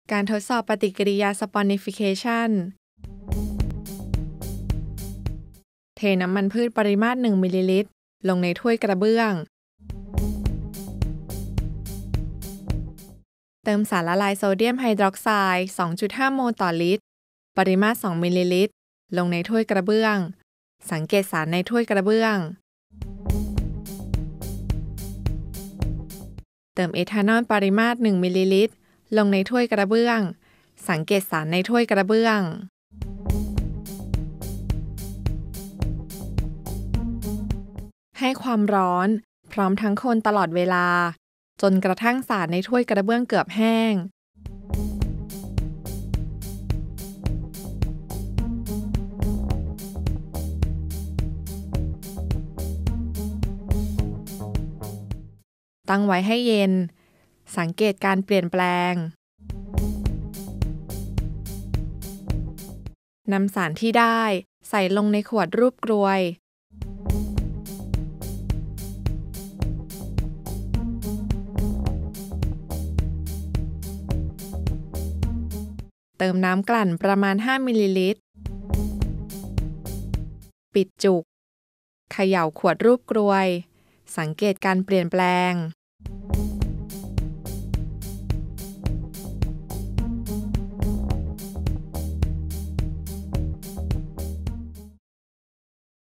การทดสอบปฏิกิริยาสปอนิฟิเคชันเทน้ำมันพืชปริมาตร1มิลลิลิตรลงในถ้วยกระเบื้องเติมสารละลายโซเดียมไฮดรอกไซด์ 2.5 โมลต่อลิตรปริมาตร2มิลลิลิตรลงในถ้วยกระเบื้องสังเกตสารในถ้วยกระเบื้องเติมเอทานอลปริมาตร1มิลลิลิตรลงในถ้วยกระเบื้องสังเกตสารในถ้วยกระเบื้องให้ความร้อนพร้อมทั้งคนตลอดเวลาจนกระทั่งสารในถ้วยกระเบื้องเกือบแห้งตั้งไว้ให้เย็นสังเกตการเปลี่ยนแปลงนำสารที่ได้ใส่ลงในขวดรูปกรวยเติมน้ำกลั่นประมาณ5มิลลิลิตรปิดจุกเขย่าขวดรูปกรวยสังเกตการเปลี่ยนแปลง